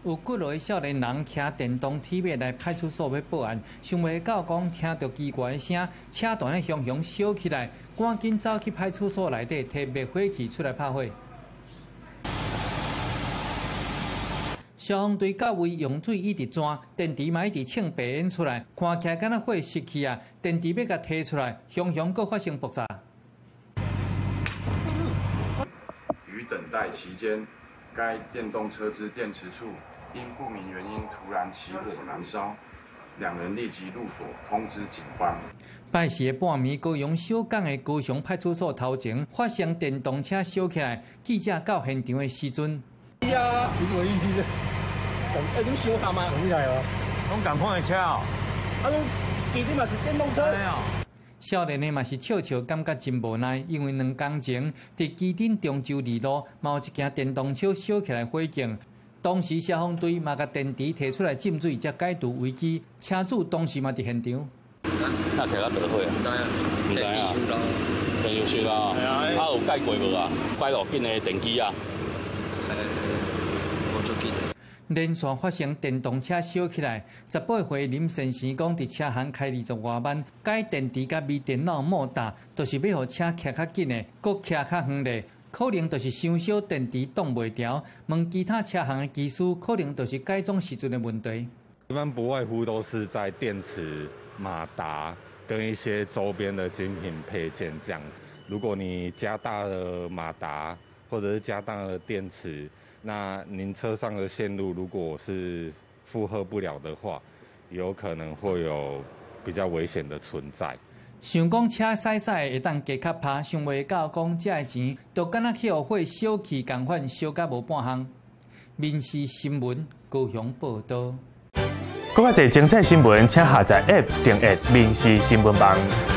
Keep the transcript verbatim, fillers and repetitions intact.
有几落少年人骑电动铁马来派出所要报案，想袂到讲听到奇怪的声，车段咧熊熊烧起来，赶紧走去派出所内底摕灭火器出来拍火。消防队到位用水一直钻，电池嘛一直呛白烟出来，看起来敢若火熄去啊！电池要甲摕出来，熊熊佫发生爆炸。 于等待期间，该电动车之电池处因不明原因突然起火燃烧，两人立即入所通知警方。 拜四半暝，高雄小港的高雄派出所头前发生电动车烧起来，记者到现场的时阵， 哎呀，你什么意思？哎，你烧下嘛？唔係啊， 拢共款的车哦。 啊，你其實嘛是電動車。 少年的嘛是笑笑，感覺真無奈，因為兩天前伫基頂中州二路，嘛有一件電動車燒起來火警。當時消防隊嘛甲電池摕出來浸水，才解除危機。車主當時嘛伫現場。 那摕到倒火啊？唔知啊，唔知啊。電池燒啦，啊有解過無啊？解落緊的電機啊。 連續發生電動車燒起來，十八歲林先生講，佇車行開二十外萬，改電池甲微電腦莫打，就是要互車騎較緊的，佫騎較遠的，可能就是傷小電池擋袂調。問其他車行的技師，可能就是改裝時陣的問題。 一般不外乎都是在電池、馬達跟一些周邊的精品配件這樣子。如果你加大了馬達，或者是加大了電池，那您車上的線路如果是負荷不了的話，有可能會有比較危險的存在。 想講車駛駛會當加較拍，想袂到講這個錢，就敢若去互火燒去共款，燒甲無半項。民視新聞高雄報道。 更較濟精彩新聞，請下載 App 訂閱民視新聞網。